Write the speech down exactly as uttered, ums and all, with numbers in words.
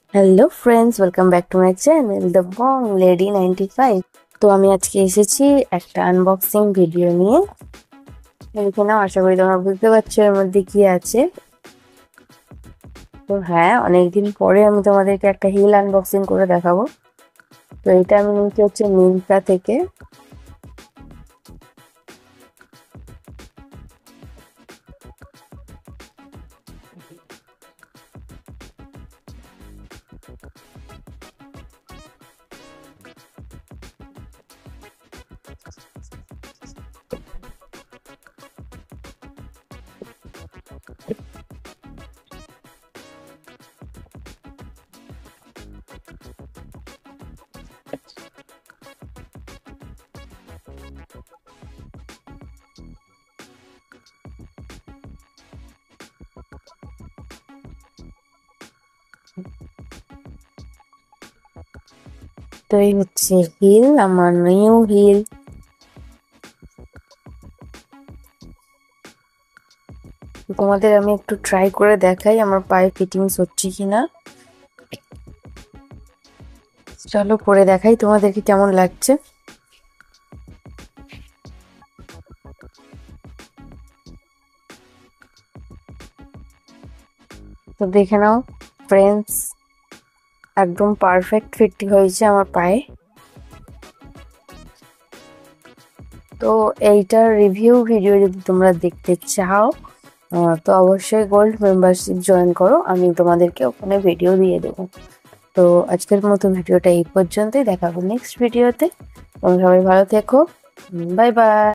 Hello friends, welcome back to my channel the Bong lady ninety five. তো আমি আজকে এসেছি একটা আনবক্সিং ভিডিও নিয়ে। এখানে আশা করি তোমরা বুঝতে পারছো এর মধ্যে কি আছে। তো হ্যাঁ, অনেকদিন পরে আমি তোমাদেরকে একটা হিল আনবক্সিং করে দেখাবো। তো এটা আমি নিয়েছি হচ্ছে মিন্ত্রা থেকে। তো এই হচ্ছে হিল, আমার নিউ হিল। তোমাদের আমি একটু ট্রাই করে দেখাই আমার পায়ে ফিটিংস হচ্ছে কিনা। চলো পরে দেখাই তোমাদেরকে কেমন লাগছে। তো দেখে নাও ফ্রেন্ডস, একদম পারফেক্ট ফিটিং হয়েছে আমার পায়ে। তো এইটার রিভিউ ভিডিও যদি তোমরা দেখতে চাও তো অবশ্যই গোল্ড মেম্বারশিপ জয়েন করো, আমি তোমাদেরকে ওখানে ভিডিও দিয়ে দেবো। তো আজকের মতো ভিডিওটা এই পর্যন্তই, দেখা হবে নেক্সট ভিডিওতে। তোমরা সবাই ভালো থেকো, বাই বাই।